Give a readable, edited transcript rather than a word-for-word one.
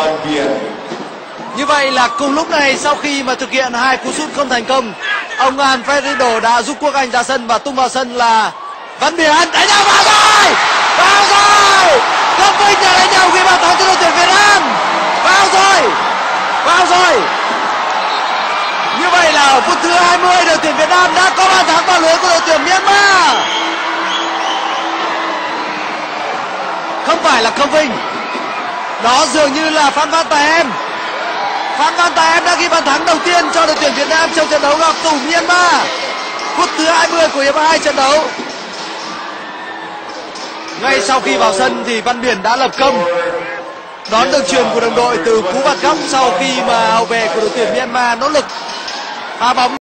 Văn Biển. Như vậy là cùng lúc này, sau khi mà thực hiện 2 cú sút không thành công, ông Alfredo đã giúp Quốc Anh ra sân và tung vào sân là Văn Biển. Đánh nhau vào rồi! Vào rồi! Công Vinh đã đánh nhau ghi bàn thắng cho đội tuyển Việt Nam. Vào rồi! Vào rồi! Như vậy là ở phút thứ 20, đội tuyển Việt Nam đã có bàn thắng vào lưới của đội tuyển Myanmar. Không phải là Công Vinh, đó dường như là Phan Văn Tài Em. Phan Văn Tài Em đã ghi bàn thắng đầu tiên cho đội tuyển Việt Nam trong trận đấu gặp thủ Myanmar. Phút thứ 20 của hiệp 2 trận đấu. Ngay sau khi vào sân thì Văn Biển đã lập công, đón đường chuyền của đồng đội từ cú phạt góc sau khi mà hậu vệ của đội tuyển Myanmar nỗ lực phá bóng.